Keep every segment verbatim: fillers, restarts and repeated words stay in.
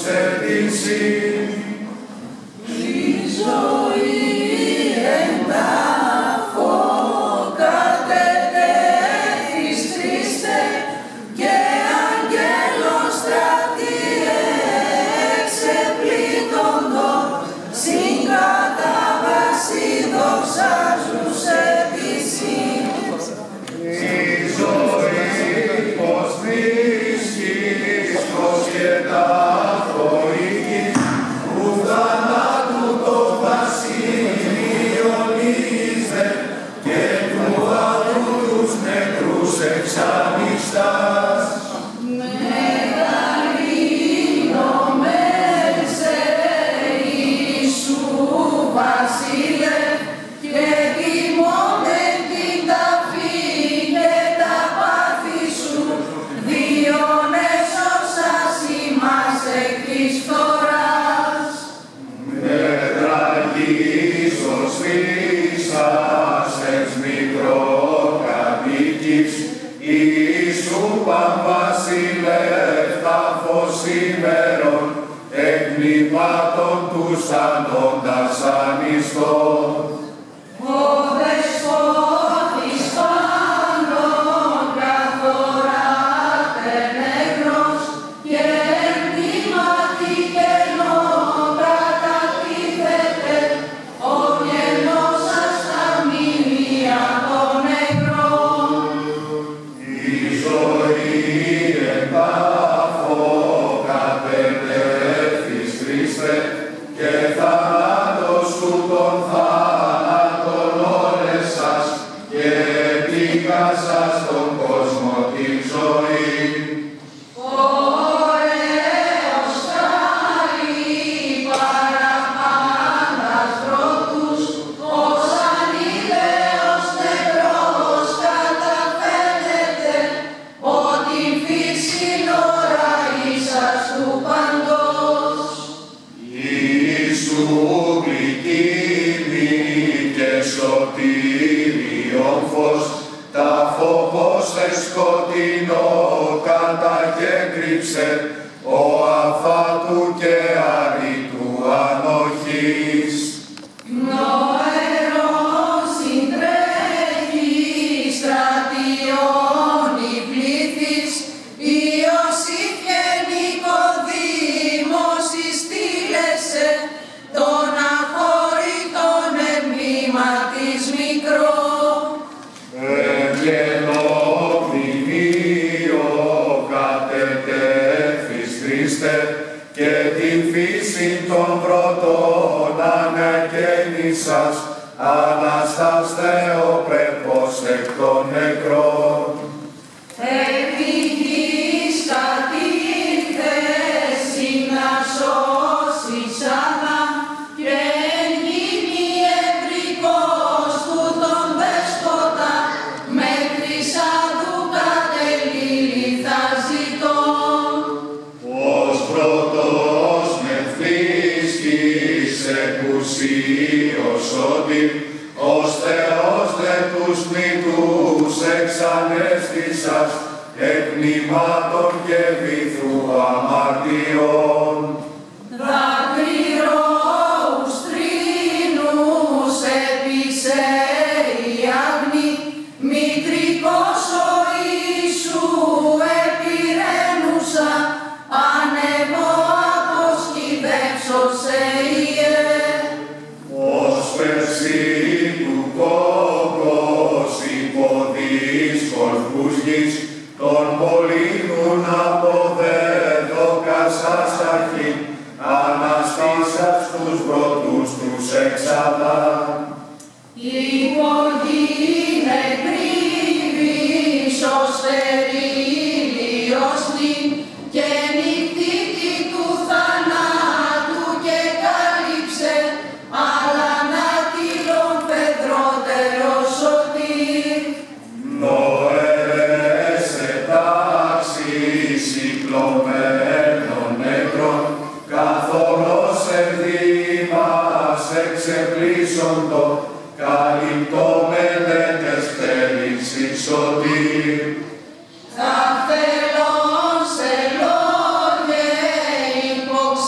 Θα θέλω σε λόγια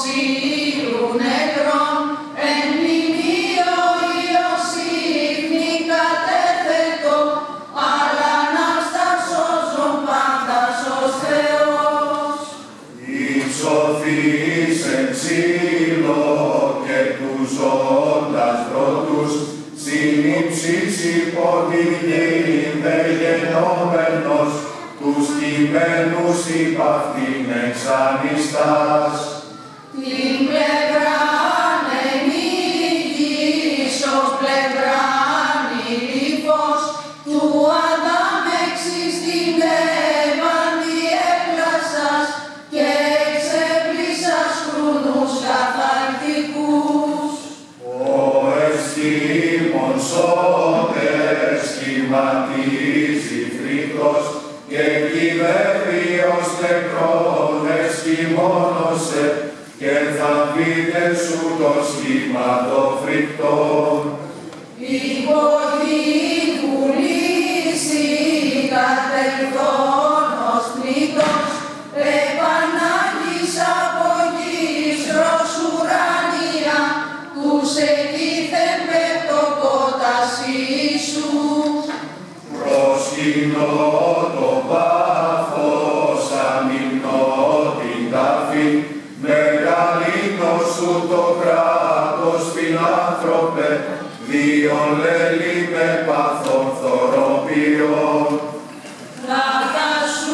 σωθείς εν ξύλο και τους ζώντας πρώτους, συνήψεις υπό τη γη δε γενόμενος, τους κειμένους υπ' αυτήν εξανιστάς. Την πλευράν ενήγης ως πλευράν ηλίφος, του Αδάμ εξής την Εύαν διέπλασας και εξέπλυσας χρονούς καθαρκτικούς. Ο εσκήμων σώτερ σχηματίζει φρύτος και κυβεύει ως νεκρόν εσκημόνωσε και θα πείτε σου το σχήμα το φρικτόν. Υπό την πουλήση κατελθόν ως τρίτος, επανάγεις από γης προς ουράνια, τους εκείθεν πεπτοκότας Ιησούς. Προσκυνώ το πάθος, αμυνώ την τάφη, μεγαλύνω σου το κράτος, φιλάνθρωπε, διον λέλη με πάθων θωροποιών. Κατά σου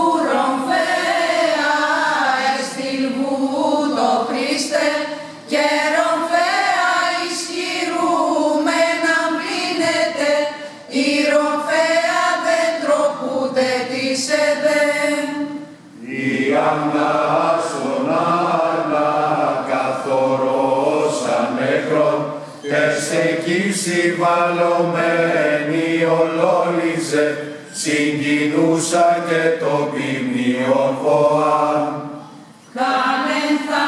ρομφαία εστιλβού το Χριστέ, και ρομφαία ισχυρού μεν αμπλύνεται, η ρομφαία δεν τροπούται της εδέν. Η αμνάς τον άρνα καθορώσαν νεκρόν, και στεκής συμβαλωμένη ολόλιζε, συγκινούσα και το ποιμνίον βοάν. Κάνεν θα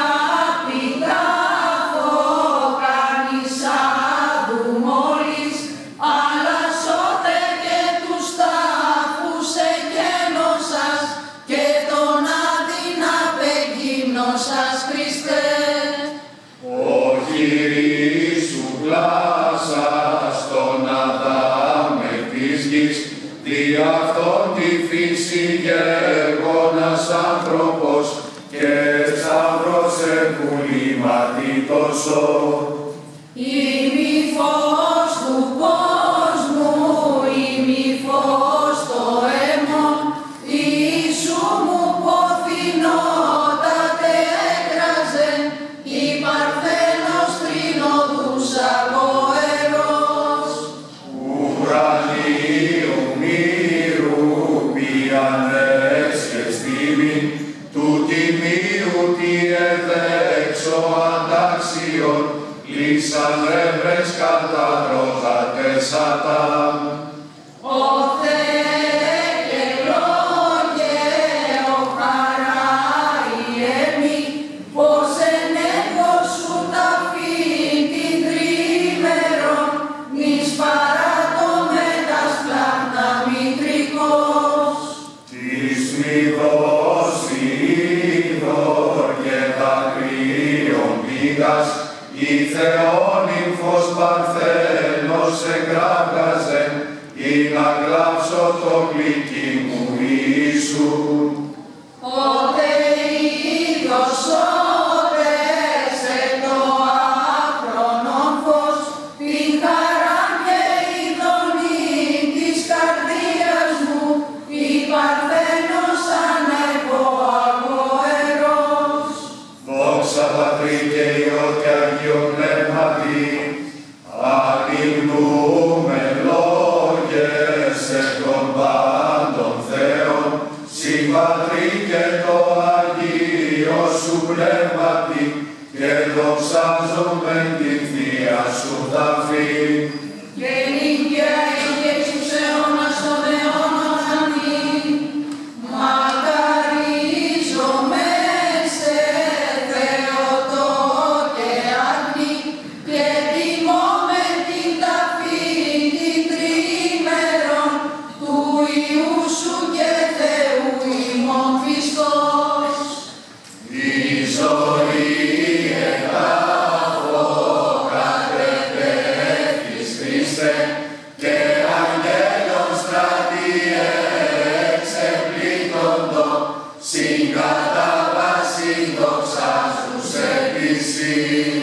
πιτάφο, κάνεις άδου μόλις, αλλά σώτε και τους τάφους εκένωσας και τον άδυνα πεγύμνωσας Χριστέ. Ο Κύρις σου πλάσας τον Αδάμ εκ της γης, δι' αυτόν τη φύση γέγονας άνθρωπος και σταύρωσε πουλήματι τόσο. Ημι φως του κόσμου, ημι φως το αίμον, Ιησού μου ποθηνότατε έκραζεν, η Παρθένος τρινοδούς αγωερός. Ουρανίου μύρου πιανές και στήμη, του τιμίου τι εδέξω αντάξιον, λύσαν ρεύες κατατρώγατε Σατάν. Ο Θεέ και λόγε, ο χαράι εμεί, πως εν έργο σου ταφήν την τρίμερον, μης παράτω με τα σπλάχνα μητρικός. Της μηδός είδωρ και δακρύων πήγας, η Θεόν ύμφος Παρθένος εγκράβγαζεν, ή να κλάψω το γλυκί μου Ιησού. Ότε είδος σώτες εκ το άφρονον φως, την χαράν και ειδονήν της καρδίας μου, η Παρθένος ανέβω αγωερός. Δόξα Πατρί και Υιό και Αγίο Πνεύματι, ανυμνούμε λόγες εκ των πάντων Θεών, συμπατρί και το Αγίο σου Πνεύματι, και δοξάζομαι την Θεία σου ταφή. Και νύχια είχε στους αιώνας των αιώνων αμήν. Μακαρίζομαι σε Θεοτό και αγνή, και τιμώ με την ταφή την τριήμερον, του Υιού σου και Θεού ημών Χριστός. Η ζωή εγγράφω κατεπέφης Χριστέ, και αγγέλων στρατιέ εξεπλήττοντο, συγκατάβαση δοξα εσύ.